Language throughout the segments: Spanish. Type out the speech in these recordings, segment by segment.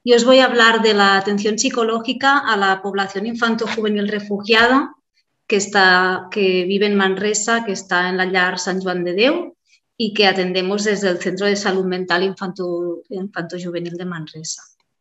y os voy a hablar de la atención psicológica a la población infanto-juvenil refugiada que vive en Manresa, que está en la llar Sant Joan de Déu y que atendemos desde el Centro de Salud Mental Infanto-Juvenil de Manresa.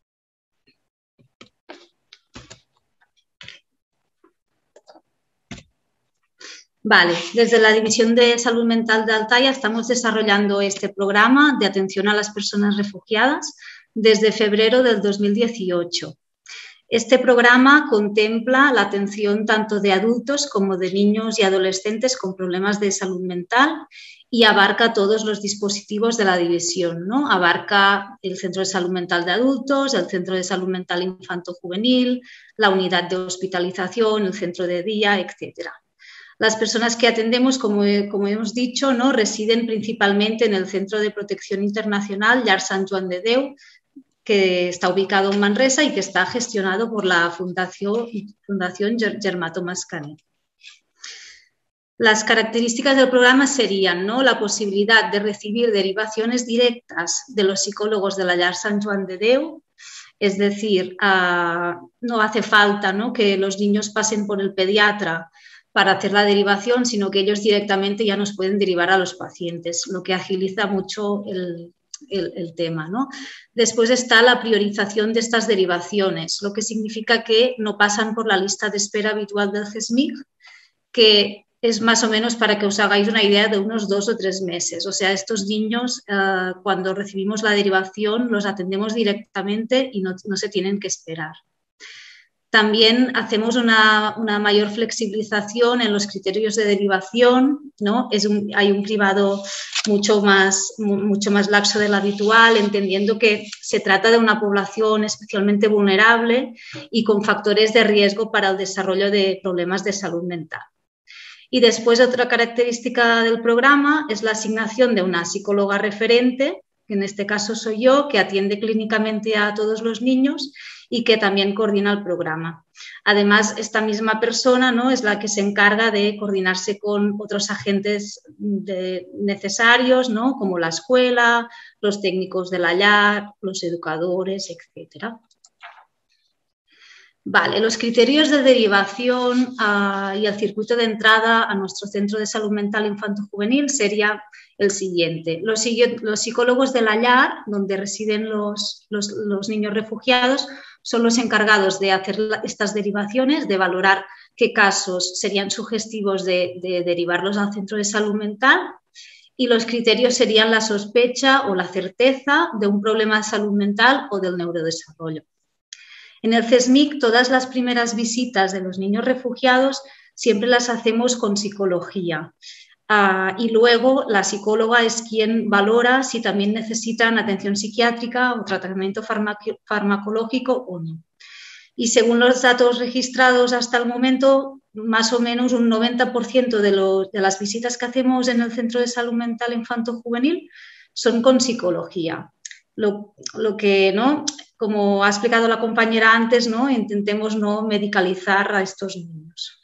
Vale, desde la División de Salud Mental de Altaya estamos desarrollando este programa de atención a las personas refugiadas desde febrero del 2018. Este programa contempla la atención tanto de adultos como de niños y adolescentes con problemas de salud mental y abarca todos los dispositivos de la división, ¿no? Abarca el Centro de Salud Mental de Adultos, el Centro de Salud Mental Infanto-Juvenil, la unidad de hospitalización, el centro de día, etc. Las personas que atendemos, como hemos dicho, ¿no?, residen principalmente en el Centro de Protección Internacional Llar Sant Joan de Déu, que está ubicado en Manresa y que está gestionado por la Fundación Germà Tomàs Canet. Las características del programa serían, ¿no?, la posibilidad de recibir derivaciones directas de los psicólogos de la Llar Sant Joan de Déu, es decir, no hace falta, ¿no?, que los niños pasen por el pediatra para hacer la derivación, sino que ellos directamente ya nos pueden derivar a los pacientes, lo que agiliza mucho el tema, ¿no? Después está la priorización de estas derivaciones, lo que significa que no pasan por la lista de espera habitual del CESMIC, que es más o menos, para que os hagáis una idea, de unos 2 o 3 meses. O sea, estos niños, cuando recibimos la derivación, los atendemos directamente y no se tienen que esperar. También hacemos una mayor flexibilización en los criterios de derivación, ¿no? Hay un cribado mucho más laxo del habitual, entendiendo que se trata de una población especialmente vulnerable y con factores de riesgo para el desarrollo de problemas de salud mental. Y después, otra característica del programa es la asignación de una psicóloga referente, que en este caso soy yo, que atiende clínicamente a todos los niños y que también coordina el programa. Además, esta misma persona, ¿no?, es la que se encarga de coordinarse con otros agentes necesarios, ¿no?, como la escuela, los técnicos de la llar, los educadores, etc. Vale, los criterios de derivación y el circuito de entrada a nuestro Centro de Salud Mental Infanto-Juvenil sería el siguiente. Los psicólogos de la llar, donde residen los niños refugiados, son los encargados de hacer estas derivaciones, de valorar qué casos serían sugestivos de derivarlos al Centro de Salud Mental, y los criterios serían la sospecha o la certeza de un problema de salud mental o del neurodesarrollo. En el CESMIC, todas las primeras visitas de los niños refugiados siempre las hacemos con psicología. Y luego la psicóloga es quien valora si también necesitan atención psiquiátrica o tratamiento farmacológico o no. Y según los datos registrados hasta el momento, más o menos un 90% de las visitas que hacemos en el Centro de Salud Mental Infanto-Juvenil son con psicología. Lo que, ¿no?, como ha explicado la compañera antes, ¿no?, intentemos no medicalizar a estos niños.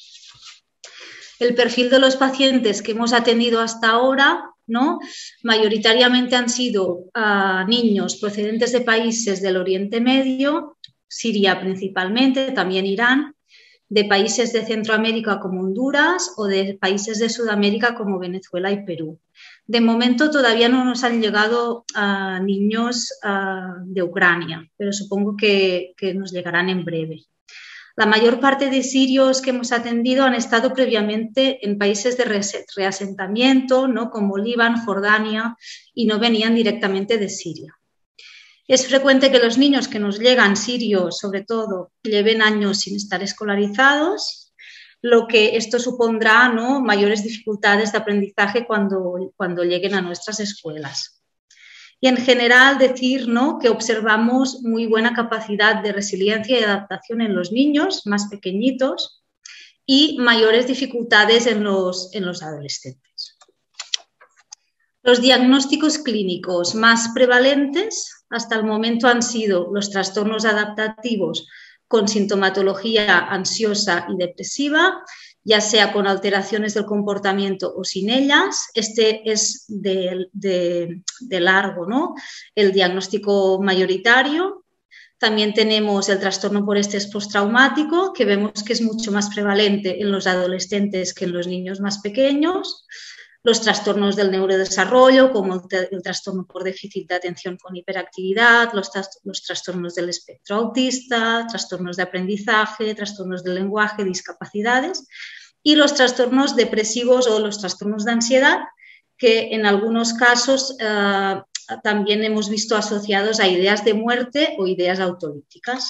El perfil de los pacientes que hemos atendido hasta ahora, ¿no?, mayoritariamente han sido niños procedentes de países del Oriente Medio, Siria principalmente, también Irán, de países de Centroamérica como Honduras o de países de Sudamérica como Venezuela y Perú. De momento todavía no nos han llegado niños de Ucrania, pero supongo que nos llegarán en breve. La mayor parte de sirios que hemos atendido han estado previamente en países de reasentamiento, ¿no?, como Líbano, Jordania, y no venían directamente de Siria. Es frecuente que los niños que nos llegan sirios, sobre todo, lleven años sin estar escolarizados, lo que esto supondrá, ¿no?, mayores dificultades de aprendizaje cuando lleguen a nuestras escuelas. Y en general decir, ¿no?, que observamos muy buena capacidad de resiliencia y adaptación en los niños más pequeñitos y mayores dificultades en los adolescentes. Los diagnósticos clínicos más prevalentes hasta el momento han sido los trastornos adaptativos con sintomatología ansiosa y depresiva, ya sea con alteraciones del comportamiento o sin ellas. Este es de largo, ¿no?, el diagnóstico mayoritario. También tenemos el trastorno por estrés postraumático, que vemos que es mucho más prevalente en los adolescentes que en los niños más pequeños. Los trastornos del neurodesarrollo, como el trastorno por déficit de atención con hiperactividad, los trastornos del espectro autista, trastornos de aprendizaje, trastornos del lenguaje, discapacidades, y los trastornos depresivos o los trastornos de ansiedad, que en algunos casos también hemos visto asociados a ideas de muerte o ideas autolíticas.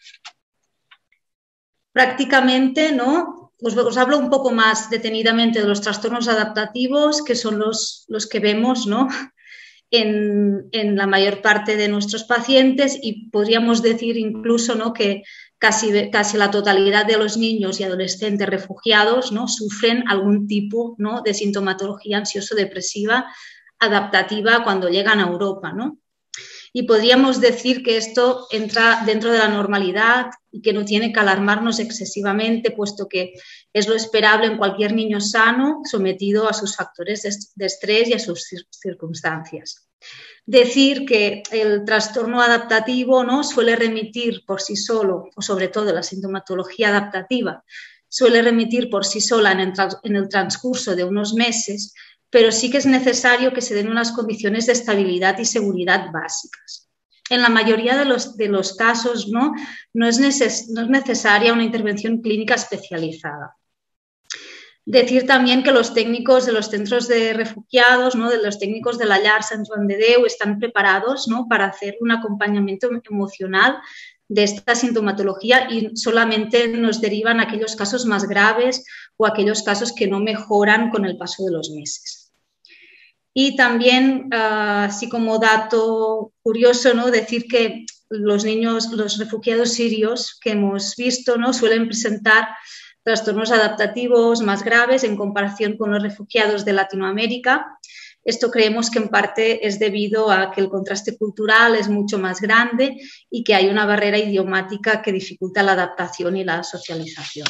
Prácticamente, ¿no? Os hablo un poco más detenidamente de los trastornos adaptativos, que son los que vemos, ¿no?, en la mayor parte de nuestros pacientes, y podríamos decir incluso, ¿no?, que casi la totalidad de los niños y adolescentes refugiados, ¿no?, sufren algún tipo, ¿no?, de sintomatología ansioso-depresiva adaptativa cuando llegan a Europa, ¿no? Y podríamos decir que esto entra dentro de la normalidad y que no tiene que alarmarnos excesivamente, puesto que es lo esperable en cualquier niño sano sometido a sus factores de estrés y a sus circunstancias. Decir que el trastorno adaptativo, ¿no?, suele remitir por sí solo, o sobre todo la sintomatología adaptativa, suele remitir por sí sola en el transcurso de unos meses, pero sí que es necesario que se den unas condiciones de estabilidad y seguridad básicas. En la mayoría de los casos, no es necesaria una intervención clínica especializada. Decir también que los técnicos de los centros de refugiados, ¿no?, de los técnicos de la Llar Sant Joan de Déu, están preparados, ¿no?, para hacer un acompañamiento emocional de esta sintomatología, y solamente nos derivan aquellos casos más graves o aquellos casos que no mejoran con el paso de los meses. Y también, así como dato curioso, ¿no?, decir que los refugiados sirios que hemos visto, ¿no?, suelen presentar trastornos adaptativos más graves en comparación con los refugiados de Latinoamérica. Esto creemos que en parte es debido a que el contraste cultural es mucho más grande y que hay una barrera idiomática que dificulta la adaptación y la socialización.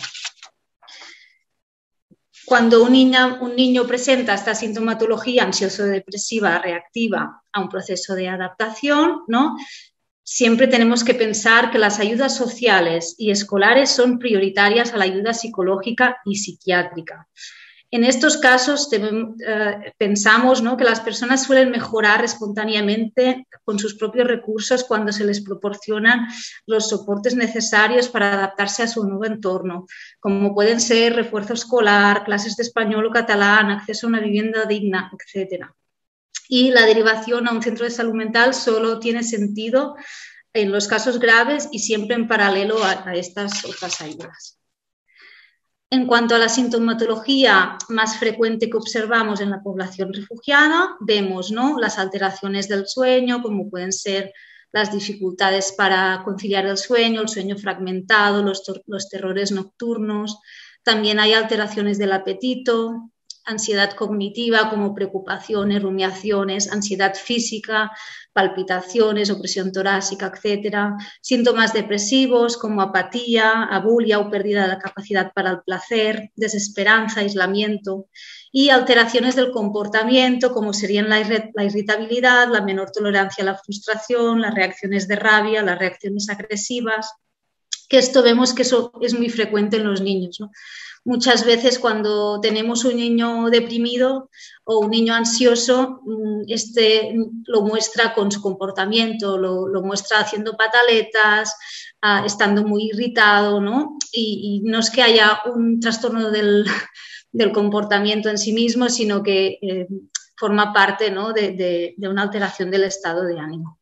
Cuando un niño presenta esta sintomatología ansioso-depresiva reactiva a un proceso de adaptación, ¿no?, siempre tenemos que pensar que las ayudas sociales y escolares son prioritarias a la ayuda psicológica y psiquiátrica. En estos casos pensamos, ¿no?, que las personas suelen mejorar espontáneamente con sus propios recursos cuando se les proporcionan los soportes necesarios para adaptarse a su nuevo entorno, como pueden ser refuerzo escolar, clases de español o catalán, acceso a una vivienda digna, etc. Y la derivación a un centro de salud mental solo tiene sentido en los casos graves y siempre en paralelo a estas otras ayudas. En cuanto a la sintomatología más frecuente que observamos en la población refugiada, vemos, ¿no?, las alteraciones del sueño, como pueden ser las dificultades para conciliar el sueño fragmentado, los terrores nocturnos. También hay alteraciones del apetito, ansiedad cognitiva como preocupaciones, rumiaciones, ansiedad física, palpitaciones, opresión torácica, etc. Síntomas depresivos como apatía, abulia o pérdida de la capacidad para el placer, desesperanza, aislamiento, y alteraciones del comportamiento como serían la irritabilidad, la menor tolerancia a la frustración, las reacciones de rabia, las reacciones agresivas, que esto vemos que eso es muy frecuente en los niños, ¿no? Muchas veces cuando tenemos un niño deprimido o un niño ansioso, este lo muestra con su comportamiento, lo muestra haciendo pataletas, estando muy irritado, ¿no? Y no es que haya un trastorno del comportamiento en sí mismo, sino que forma parte, ¿no?, de una alteración del estado de ánimo.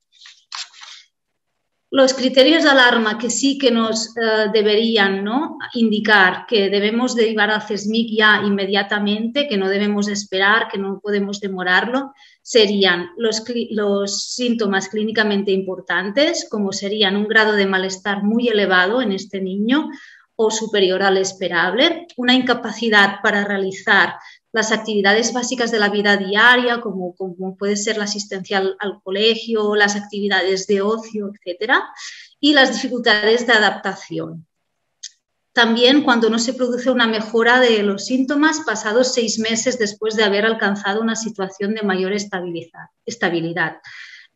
Los criterios de alarma que sí que nos deberían, ¿no?, indicar que debemos derivar al CESMIC ya inmediatamente, que no debemos esperar, que no podemos demorarlo, serían los síntomas clínicamente importantes, como serían un grado de malestar muy elevado en este niño o superior al esperable, una incapacidad para realizar las actividades básicas de la vida diaria, como puede ser la asistencia al colegio, las actividades de ocio, etc., y las dificultades de adaptación. También cuando no se produce una mejora de los síntomas pasados 6 meses después de haber alcanzado una situación de mayor estabilidad.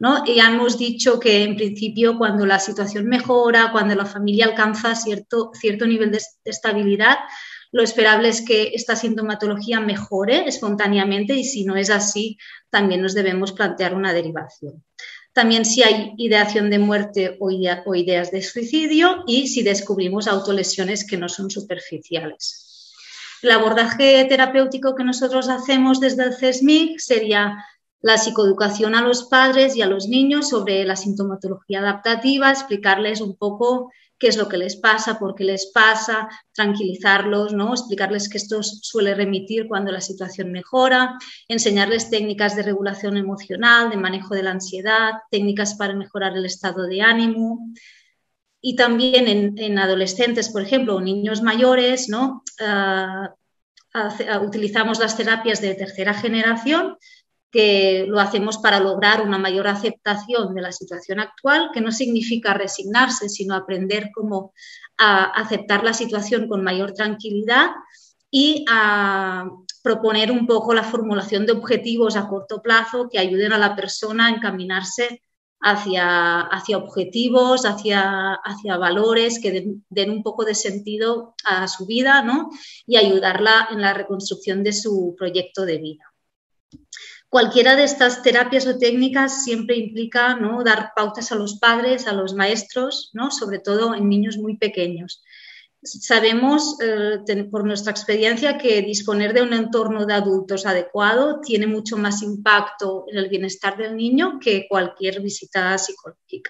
¿no? Y ya hemos dicho que en principio cuando la situación mejora, cuando la familia alcanza cierto nivel de estabilidad, lo esperable es que esta sintomatología mejore espontáneamente y si no es así, también nos debemos plantear una derivación. También si hay ideación de muerte o ideas de suicidio y si descubrimos autolesiones que no son superficiales. El abordaje terapéutico que nosotros hacemos desde el CESMIC sería la psicoeducación a los padres y a los niños sobre la sintomatología adaptativa, explicarles un poco qué es lo que les pasa, por qué les pasa, tranquilizarlos, ¿no? Explicarles que esto suele remitir cuando la situación mejora, enseñarles técnicas de regulación emocional, de manejo de la ansiedad, técnicas para mejorar el estado de ánimo. Y también en adolescentes, por ejemplo, o niños mayores, ¿no? Utilizamos las terapias de tercera generación, que lo hacemos para lograr una mayor aceptación de la situación actual, que no significa resignarse, sino aprender cómo aceptar la situación con mayor tranquilidad y a proponer un poco la formulación de objetivos a corto plazo que ayuden a la persona a encaminarse hacia objetivos, hacia valores que den un poco de sentido a su vida, ¿no? Y ayudarla en la reconstrucción de su proyecto de vida. Cualquiera de estas terapias o técnicas siempre implica, ¿no?, dar pautas a los padres, a los maestros, ¿no?, sobre todo en niños muy pequeños. Sabemos por nuestra experiencia que disponer de un entorno de adultos adecuado tiene mucho más impacto en el bienestar del niño que cualquier visita psicológica.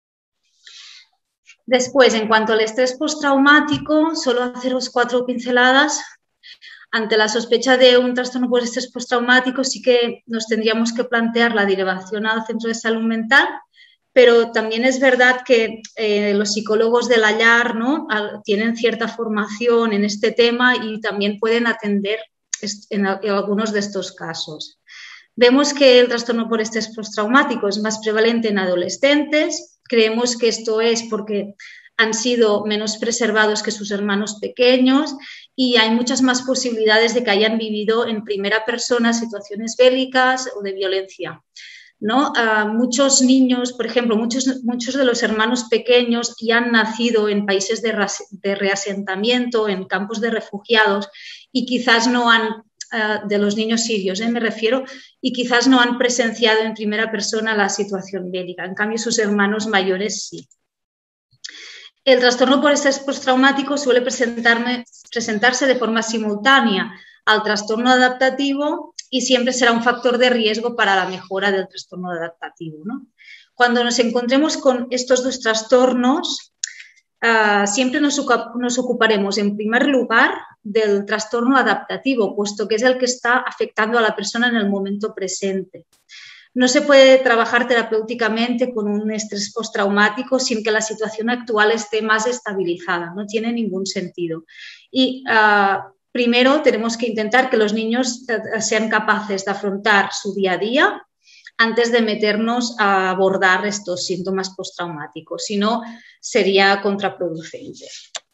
Después, en cuanto al estrés postraumático, solo haceros 4 pinceladas. Ante la sospecha de un trastorno por estrés postraumático sí que nos tendríamos que plantear la derivación al centro de salud mental, pero también es verdad que los psicólogos del Ayar, ¿no?, tienen cierta formación en este tema y también pueden atender en algunos de estos casos. Vemos que el trastorno por estrés postraumático es más prevalente en adolescentes. Creemos que esto es porque han sido menos preservados que sus hermanos pequeños y hay muchas más posibilidades de que hayan vivido en primera persona situaciones bélicas o de violencia, ¿no? Muchos niños, por ejemplo, muchos de los hermanos pequeños ya han nacido en países de reasentamiento, en campos de refugiados y quizás no han, de los niños sirios, me refiero, y quizás no han presenciado en primera persona la situación bélica. En cambio, sus hermanos mayores sí. El trastorno por estrés postraumático suele presentarse de forma simultánea al trastorno adaptativo y siempre será un factor de riesgo para la mejora del trastorno adaptativo, ¿no? Cuando nos encontremos con estos dos trastornos, siempre nos ocuparemos en primer lugar del trastorno adaptativo, puesto que es el que está afectando a la persona en el momento presente. No se puede trabajar terapéuticamente con un estrés postraumático sin que la situación actual esté más estabilizada, no tiene ningún sentido. Y primero tenemos que intentar que los niños sean capaces de afrontar su día a día antes de meternos a abordar estos síntomas postraumáticos, si no sería contraproducente.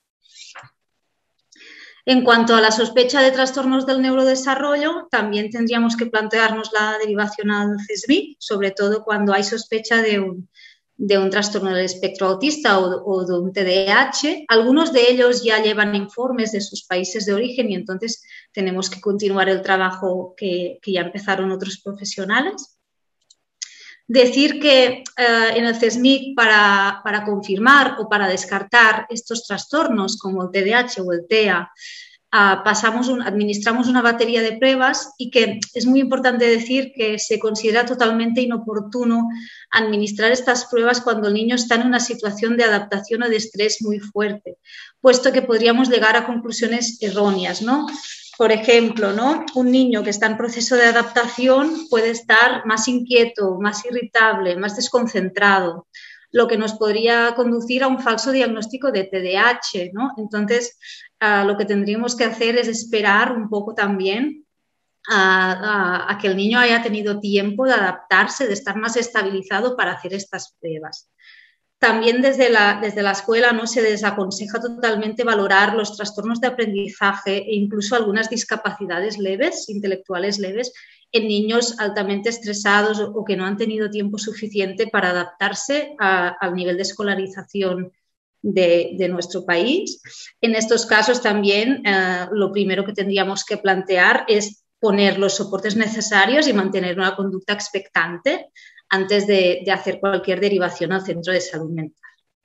En cuanto a la sospecha de trastornos del neurodesarrollo, también tendríamos que plantearnos la derivación al CESMIC, sobre todo cuando hay sospecha de un trastorno del espectro autista o de un TDAH. Algunos de ellos ya llevan informes de sus países de origen y entonces tenemos que continuar el trabajo que ya empezaron otros profesionales. Decir que en el CESMIC para confirmar o para descartar estos trastornos como el TDAH o el TEA, administramos una batería de pruebas y que es muy importante decir que se considera totalmente inoportuno administrar estas pruebas cuando el niño está en una situación de adaptación o de estrés muy fuerte, puesto que podríamos llegar a conclusiones erróneas, ¿no? Por ejemplo, ¿no?, un niño que está en proceso de adaptación puede estar más inquieto, más irritable, más desconcentrado, lo que nos podría conducir a un falso diagnóstico de TDAH, ¿no? Entonces, lo que tendríamos que hacer es esperar un poco también a que el niño haya tenido tiempo de adaptarse, de estar más estabilizado para hacer estas pruebas. También desde la escuela no se desaconseja totalmente valorar los trastornos de aprendizaje e incluso algunas discapacidades leves, intelectuales leves, en niños altamente estresados o que no han tenido tiempo suficiente para adaptarse al nivel de escolarización de nuestro país. En estos casos también lo primero que tendríamos que plantear es poner los soportes necesarios y mantener una conducta expectante antes de hacer cualquier derivación al centro de salud mental.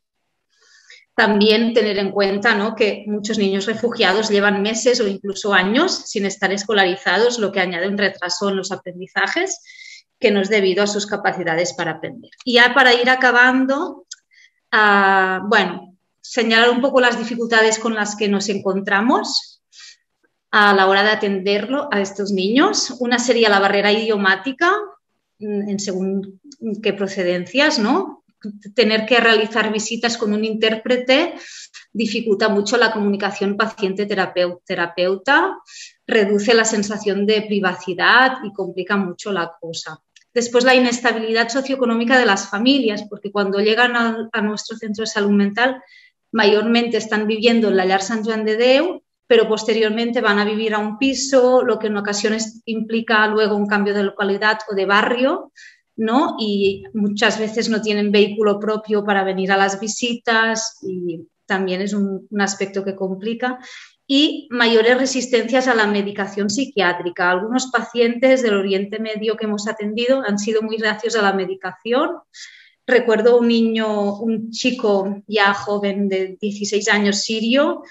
También tener en cuenta, ¿no?, que muchos niños refugiados llevan meses o incluso años sin estar escolarizados, lo que añade un retraso en los aprendizajes que no es debido a sus capacidades para aprender. Y ya para ir acabando, bueno, señalar un poco las dificultades con las que nos encontramos a la hora de atenderlo a estos niños. Una sería la barrera idiomática, en según qué procedencias, ¿no? Tener que realizar visitas con un intérprete dificulta mucho la comunicación paciente-terapeuta, reduce la sensación de privacidad y complica mucho la cosa. Después, la inestabilidad socioeconómica de las familias, porque cuando llegan a nuestro centro de salud mental, mayormente están viviendo en la llar Sant Joan de Déu, pero posteriormente van a vivir a un piso, lo que en ocasiones implica luego un cambio de localidad o de barrio, ¿no? Y muchas veces no tienen vehículo propio para venir a las visitas y también es un aspecto que complica. Y mayores resistencias a la medicación psiquiátrica. Algunos pacientes del Oriente Medio que hemos atendido han sido muy reacios a la medicación. Recuerdo un chico ya joven de 16 años sirio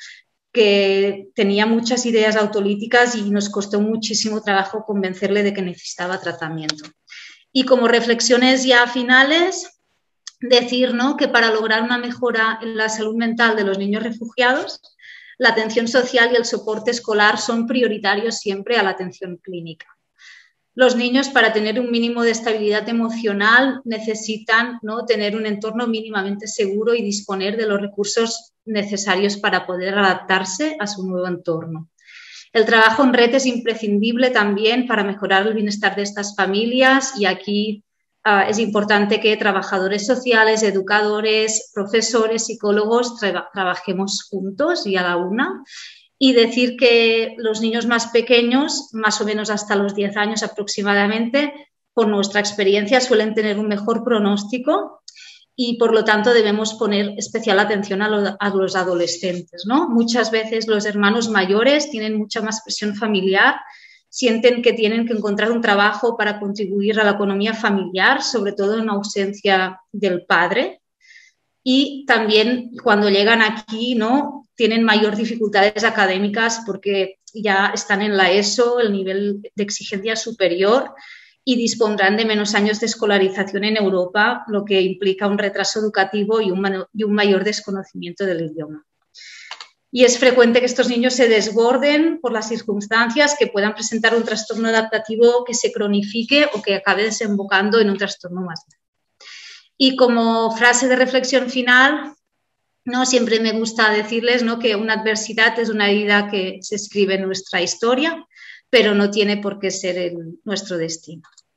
que tenía muchas ideas autolíticas y nos costó muchísimo trabajo convencerle de que necesitaba tratamiento. Y como reflexiones ya finales, decir, ¿no?, que para lograr una mejora en la salud mental de los niños refugiados, la atención social y el soporte escolar son prioritarios siempre a la atención clínica. Los niños, para tener un mínimo de estabilidad emocional, necesitan, ¿no?, tener un entorno mínimamente seguro y disponer de los recursos necesarios para poder adaptarse a su nuevo entorno. El trabajo en red es imprescindible también para mejorar el bienestar de estas familias y aquí es importante que trabajadores sociales, educadores, profesores, psicólogos trabajemos juntos y a la una. Y decir que los niños más pequeños, más o menos hasta los 10 años aproximadamente, por nuestra experiencia suelen tener un mejor pronóstico y por lo tanto debemos poner especial atención a los adolescentes, ¿no? Muchas veces los hermanos mayores tienen mucha más presión familiar, sienten que tienen que encontrar un trabajo para contribuir a la economía familiar, sobre todo en ausencia del padre. Y también cuando llegan aquí, ¿no?, tienen mayor dificultades académicas porque ya están en la ESO, el nivel de exigencia superior, y dispondrán de menos años de escolarización en Europa, lo que implica un retraso educativo y un mayor desconocimiento del idioma. Y es frecuente que estos niños se desborden por las circunstancias, que puedan presentar un trastorno adaptativo que se cronifique o que acabe desembocando en un trastorno más grave. Y como frase de reflexión final, ¿no?, siempre me gusta decirles, ¿no?, que una adversidad es una herida que se escribe en nuestra historia, pero no tiene por qué ser nuestro destino.